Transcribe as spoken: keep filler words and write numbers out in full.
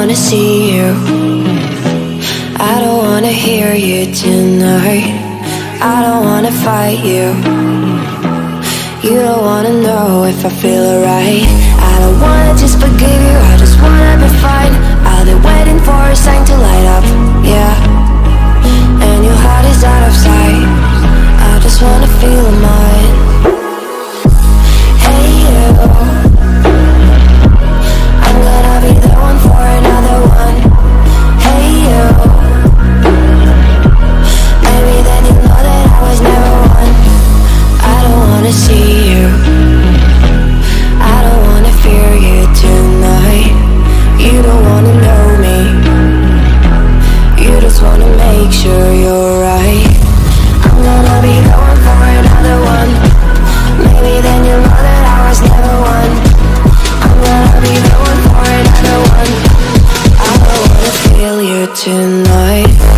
wanna see you, I don't wanna hear you tonight. I don't wanna fight you, you don't wanna know if I feel alright. I don't wanna just forgive you, I just wanna be fine. I've been waiting for a sign to light up, yeah. And your heart is out of sight, I just wanna feel mine. Hey you, I'm gonna be the one for another one. Hey you, maybe then you know that I was never one. I don't wanna see you, I don't wanna fear you tonight. You don't wanna know me, you just wanna make sure you're right. I'm gonna be the one for another one. Maybe then you'll know that I was never one. I'm gonna be the one for another one. I don't wanna feel you tonight.